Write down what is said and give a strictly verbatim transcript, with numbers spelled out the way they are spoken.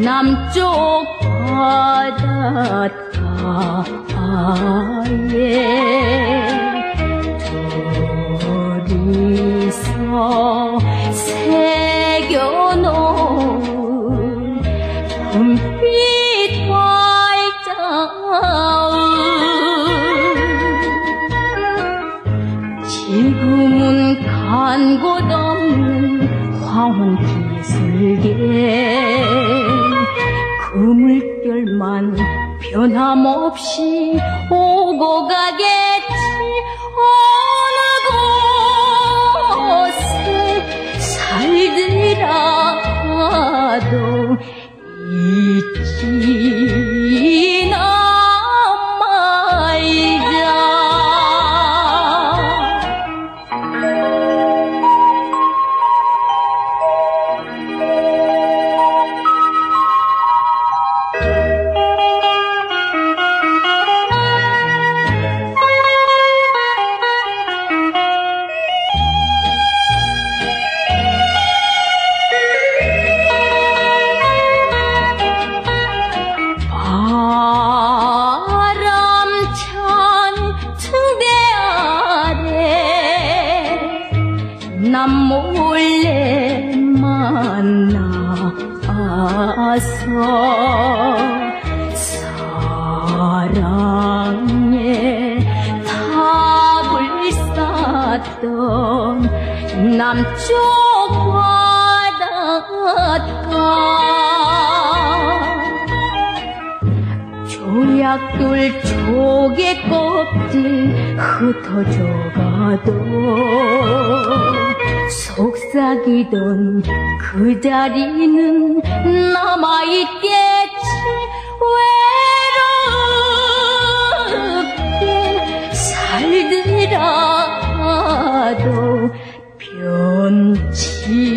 남쪽바닷가에 둘이서 새겨놓은 금빛 활자음 지금은 간곳없는 황혼 기슭에 그물결만 변함없이 오고 가겠지. 어느곳에 살드라도 잊지나 말자. 남 몰래 만나서 사랑의 탑을 쌓던 남쪽바닷가 조약돌 조개껍질 흩어져가도 속삭이던 그자리는 남아있겠지. 외로웁게 살더라도 변치